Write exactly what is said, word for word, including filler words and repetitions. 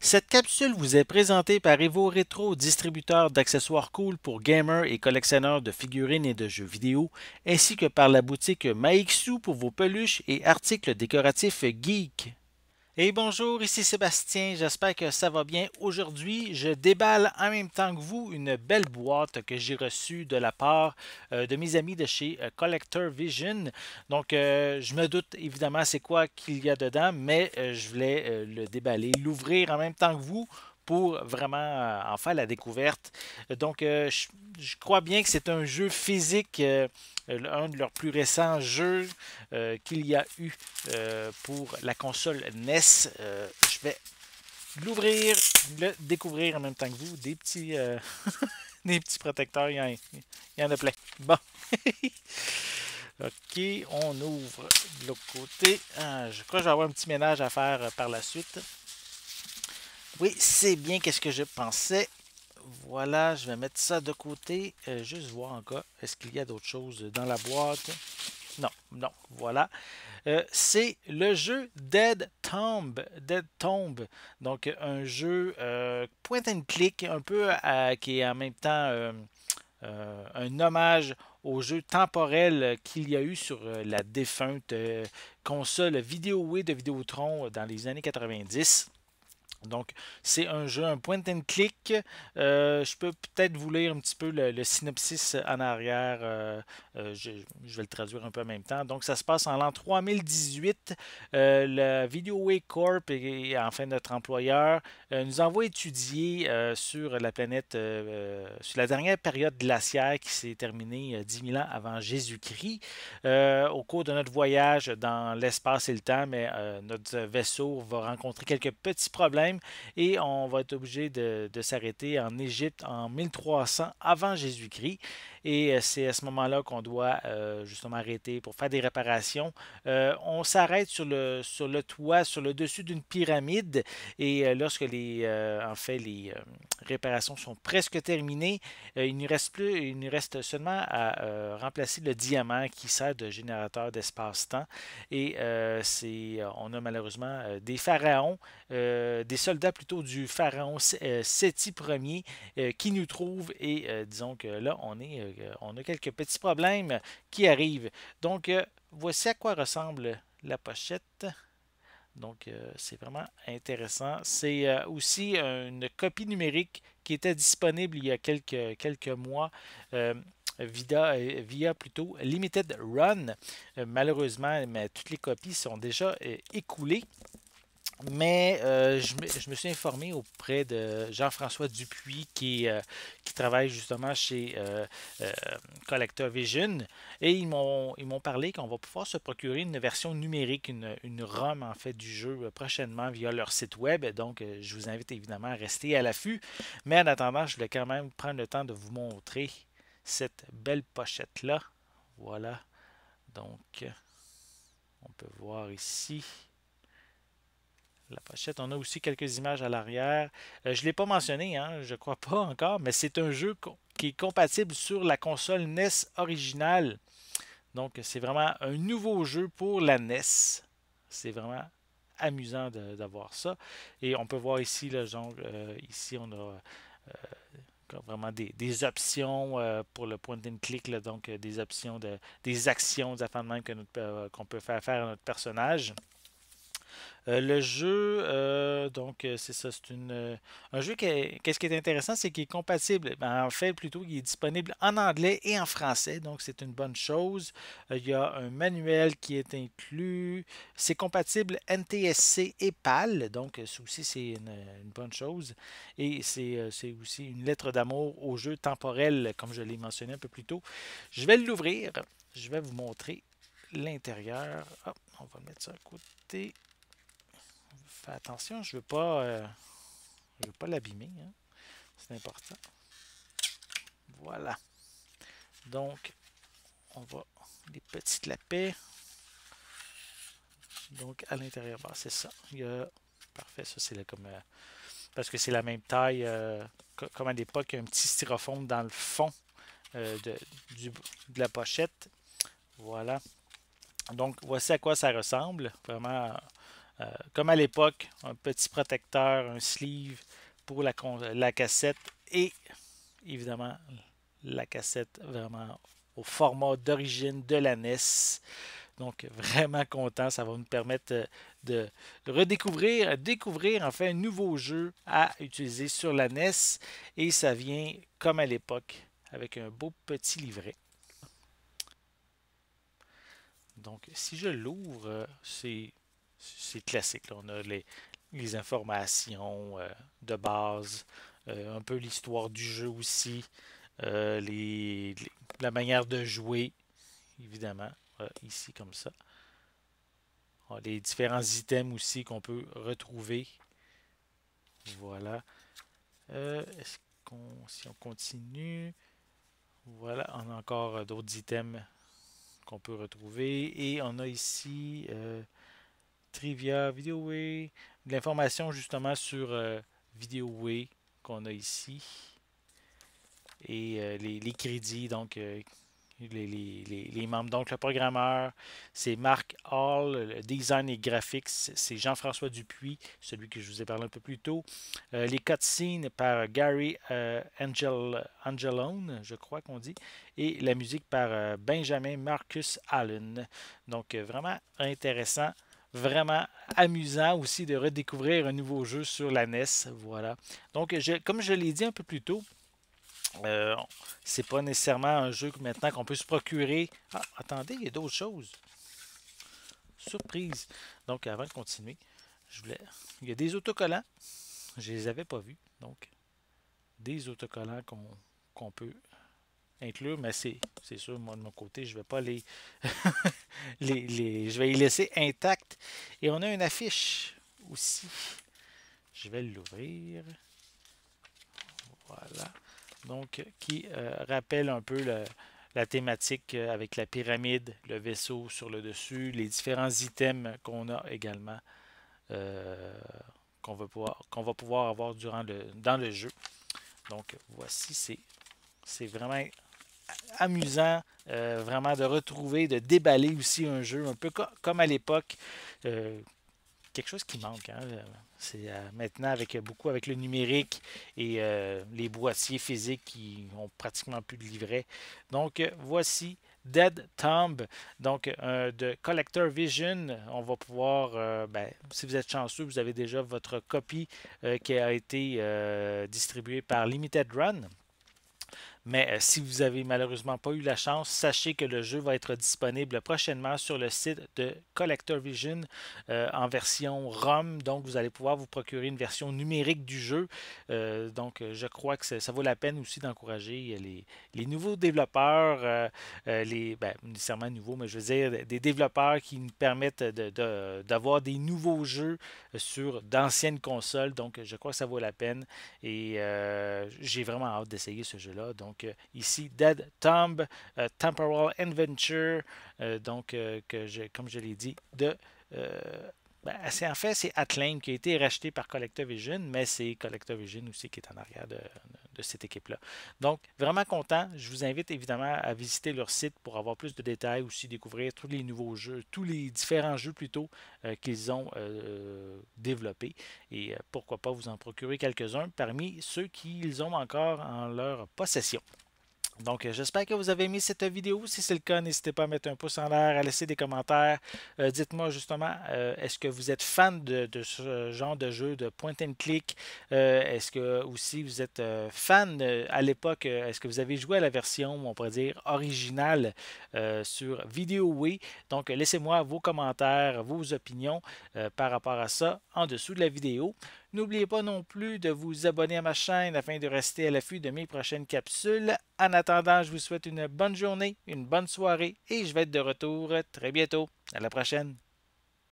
Cette capsule vous est présentée par Evo Retro, distributeur d'accessoires cool pour gamers et collectionneurs de figurines et de jeux vidéo, ainsi que par la boutique Maixu pour vos peluches et articles décoratifs geek. Et bonjour, ici Sébastien, j'espère que ça va bien. Aujourd'hui, je déballe en même temps que vous une belle boîte que j'ai reçue de la part euh, de mes amis de chez euh, Collector Vision. Donc, euh, je me doute évidemment c'est quoi qu'il y a dedans, mais euh, je voulais euh, le déballer, l'ouvrir en même temps que vous pour vraiment euh, en faire la découverte. Donc, euh, je, je crois bien que c'est un jeu physique, euh, un de leurs plus récents jeux euh, qu'il y a eu euh, pour la console N E S. Euh, je vais l'ouvrir, le découvrir en même temps que vous. Des petits, euh, des petits protecteurs, il y, en, il y en a plein. Bon. OK, on ouvre de l'autre côté. Ah, je crois que je vais avoir un petit ménage à faire euh, par la suite. Oui, c'est bien qu'est-ce que je pensais. Voilà, je vais mettre ça de côté. Euh, juste voir encore, est-ce qu'il y a d'autres choses dans la boîte? Non, non, voilà. Euh, c'est le jeu Dead Tomb. Dead Tomb. Donc, un jeu euh, point and click, un peu à- qui est en même temps euh, euh, un hommage au jeu temporel qu'il y a eu sur euh, la défunte euh, console Vidéoway de Vidéotron dans les années quatre-vingt-dix. Donc, c'est un jeu, un point and click. Euh, je peux peut-être vous lire un petit peu le, le synopsis en arrière. Euh, euh, je, je vais le traduire un peu en même temps. Donc, ça se passe en l'an trois mille dix-huit. Euh, le Videoway Corp, et, et enfin notre employeur, euh, nous envoie étudier euh, sur la planète, euh, euh, sur la dernière période glaciaire qui s'est terminée euh, dix mille ans avant Jésus-Christ. Euh, au cours de notre voyage dans l'espace et le temps, mais euh, notre vaisseau va rencontrer quelques petits problèmes et on va être obligé de, de s'arrêter en Égypte en mille trois cents avant Jésus-Christ. Et euh, c'est à ce moment-là qu'on doit euh, justement arrêter pour faire des réparations. Euh, on s'arrête sur le, sur le toit, sur le dessus d'une pyramide. Et euh, lorsque les, euh, en fait, les euh, réparations sont presque terminées, euh, il ne reste plus, il nous reste seulement à euh, remplacer le diamant qui sert de générateur d'espace-temps. Et euh, c'est, on a malheureusement euh, des pharaons, euh, des soldats plutôt du pharaon euh, Séti Ier euh, qui nous trouvent et euh, disons que là on est euh, on a quelques petits problèmes qui arrivent. Donc euh, voici à quoi ressemble la pochette. Donc euh, c'est vraiment intéressant. C'est euh, aussi une copie numérique qui était disponible il y a quelques, quelques mois. Euh, via, via plutôt Limited Run. Euh, malheureusement, mais toutes les copies sont déjà euh, écoulées. Mais euh, je, me, je me suis informé auprès de Jean-François Dupuis qui, euh, qui travaille justement chez euh, euh, Collector Vision et ils m'ont ils m'ont parlé qu'on va pouvoir se procurer une version numérique, une, une ROM en fait du jeu euh, prochainement via leur site web. Donc euh, je vous invite évidemment à rester à l'affût. Mais en attendant, je voulais quand même prendre le temps de vous montrer cette belle pochette-là. Voilà. Donc on peut voir ici la pochette. On a aussi quelques images à l'arrière. Euh, je ne l'ai pas mentionné, hein, je ne crois pas encore, mais c'est un jeu qui est compatible sur la console N E S originale. Donc, c'est vraiment un nouveau jeu pour la N E S. C'est vraiment amusant d'avoir ça. Et on peut voir ici, le genre, euh, ici, on a euh, vraiment des, des options euh, pour le point and click, là, donc euh, des options, de, des actions, des affaires de même que notre, euh, qu'on peut faire faire à notre personnage. Euh, le jeu, euh, donc euh, c'est ça, c'est une, euh, un jeu qui qu'est-ce qui est intéressant, c'est qu'il est compatible. Ben, en fait, plutôt, il est disponible en anglais et en français, donc c'est une bonne chose. Euh, il y a un manuel qui est inclus. C'est compatible N T S C et PAL, donc euh, ça aussi c'est une, une bonne chose. Et c'est euh, c'est aussi une lettre d'amour au jeu temporel, comme je l'ai mentionné un peu plus tôt. Je vais l'ouvrir, je vais vous montrer l'intérieur. Hop, on va mettre ça à côté. Fais attention, je veux pas, euh, je veux pas l'abîmer, hein. C'est important. Voilà. Donc, on va les petites lapets. Donc, à l'intérieur, bah, c'est ça. Il y a, parfait, ça c'est comme euh, parce que c'est la même taille euh, comme à l'époque, il y a un petit styrofoam dans le fond euh, de, du, de la pochette. Voilà. Donc, voici à quoi ça ressemble. Vraiment euh, comme à l'époque, un petit protecteur, un sleeve pour la, la cassette et évidemment la cassette vraiment au format d'origine de la N E S. Donc vraiment content, ça va nous permettre de redécouvrir, découvrir en fait un nouveau jeu à utiliser sur la N E S et ça vient comme à l'époque avec un beau petit livret. Donc si je l'ouvre, c'est c'est classique. Là. On a les, les informations euh, de base, euh, un peu l'histoire du jeu aussi, euh, les, les, la manière de jouer, évidemment, euh, ici comme ça. On a les différents items aussi qu'on peut retrouver. Voilà. Euh, est-ce qu'on, si on continue, voilà, on a encore d'autres items qu'on peut retrouver. Et on a ici euh, Trivia, VideoWay, de l'information justement sur euh, VideoWay qu'on a ici. Et euh, les, les, crédits, donc euh, les, les, les, membres. Donc le programmeur, c'est Marc Hall, le design et graphics, c'est Jean-François Dupuis, celui que je vous ai parlé un peu plus tôt. Euh, les cutscenes par Gary euh, Angel, Angelone, je crois qu'on dit. Et la musique par euh, Benjamin Marcus Allen. Donc euh, vraiment intéressant. Vraiment amusant aussi de redécouvrir un nouveau jeu sur la N E S. Voilà. Donc, je, comme je l'ai dit un peu plus tôt, euh, c'est pas nécessairement un jeu que maintenant qu'on peut se procurer. Ah, attendez, il y a d'autres choses. Surprise. Donc, avant de continuer, je voulais. Il y a des autocollants. Je les avais pas vus. Donc, des autocollants qu'on qu'on peut inclure, mais c'est sûr, moi de mon côté, je vais pas les, les, les. Je vais les laisser intacts. Et on a une affiche aussi. Je vais l'ouvrir. Voilà. Donc, qui euh, rappelle un peu le, la thématique euh, avec la pyramide, le vaisseau sur le dessus, les différents items qu'on a également, euh, qu'on va, pouvoir, qu'on va pouvoir avoir durant le, dans le jeu. Donc, voici, c'est, c'est vraiment amusant, euh, vraiment de retrouver, de déballer aussi un jeu, un peu co comme à l'époque. Euh, quelque chose qui manque. Hein? C'est euh, maintenant avec beaucoup avec le numérique et euh, les boîtiers physiques qui ont pratiquement plus de livret. Donc euh, voici Dead Tomb, donc euh, de Collector Vision. On va pouvoir, euh, ben, si vous êtes chanceux, vous avez déjà votre copie euh, qui a été euh, distribuée par Limited Run. Mais euh, si vous avez malheureusement pas eu la chance, sachez que le jeu va être disponible prochainement sur le site de Collector Vision euh, en version ROM. Donc, vous allez pouvoir vous procurer une version numérique du jeu. Euh, donc, je crois que ça, ça vaut la peine aussi d'encourager les, les nouveaux développeurs, euh, euh, les, ben, nécessairement nouveaux, mais je veux dire des développeurs qui nous permettent d'avoir de, de, des nouveaux jeux sur d'anciennes consoles. Donc, je crois que ça vaut la peine. Et euh, j'ai vraiment hâte d'essayer ce jeu-là. Donc, Donc, euh, ici, Dead Tomb, euh, Temporal Adventure, euh, donc, euh, que je, comme je l'ai dit, de. Euh, ben, en fait, c'est Acclaim qui a été racheté par CollectorVision, mais c'est CollectorVision aussi qui est en arrière de, de cette équipe-là. Donc, vraiment content. Je vous invite évidemment à visiter leur site pour avoir plus de détails, aussi découvrir tous les nouveaux jeux, tous les différents jeux plutôt euh, qu'ils ont euh, développés. Et euh, pourquoi pas vous en procurer quelques-uns parmi ceux qu'ils ont encore en leur possession. Donc, j'espère que vous avez aimé cette vidéo. Si c'est le cas, n'hésitez pas à mettre un pouce en l'air, à laisser des commentaires. Euh, Dites-moi justement, euh, est-ce que vous êtes fan de, de, ce genre de jeu de point and click? Euh, est-ce que aussi vous êtes euh, fan euh, à l'époque? Euh, est-ce que vous avez joué à la version, on pourrait dire, originale euh, sur VideoWay? Donc, laissez-moi vos commentaires, vos opinions euh, par rapport à ça en dessous de la vidéo. N'oubliez pas non plus de vous abonner à ma chaîne afin de rester à l'affût de mes prochaines capsules. En attendant, je vous souhaite une bonne journée, une bonne soirée et je vais être de retour très bientôt. À la prochaine!